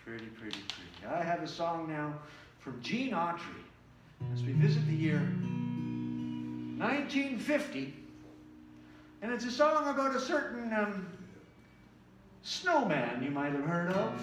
Pretty, pretty, pretty. I have a song now from Gene Autry as we visit the year 1950. And it's a song about a certain snowman you might have heard of.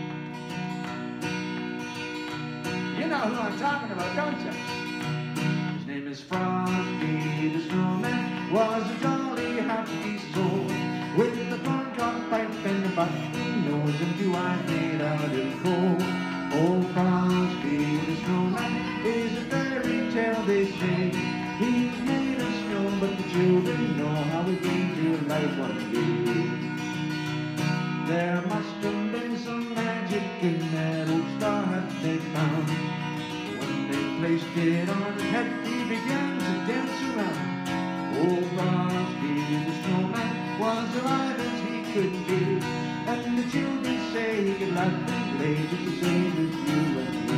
You know who I'm talking about, don't you? His name is Frosty the Snowman, was a jolly happy soul, with a corncob pipe and a button nose and 2 eyes made out of coal. Oh, Frosty the Snowman is a fairy tale, they say. He's made of snow, but the children know how he came to life one day. There must have been some magic in that old straw hat they found. When they placed it on his head, he began to dance around. Oh, Frosty the Snowman was alive as he could be, and the children say he could laugh and play just the same as you and me.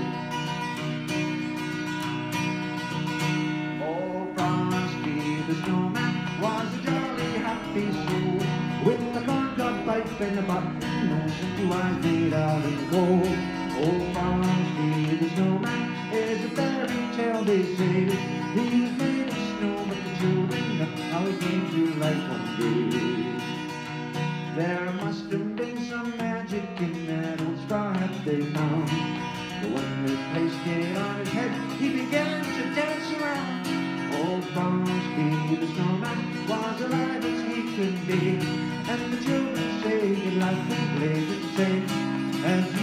Oh, Frosty the Snowman was a jolly happy soul, with a corncob pipe and a button nose and 2 eyes made out of gold. Oh, Frosty the Snowman is a fairy tale, they say. He's made of snow, but the children know how he came to life one day. There must have been some magic in that old straw hat they found. But when they placed it on his head, he began to dance around. Old Frosty the Snowman was alive as he could be, and the children say he liked to play just the same as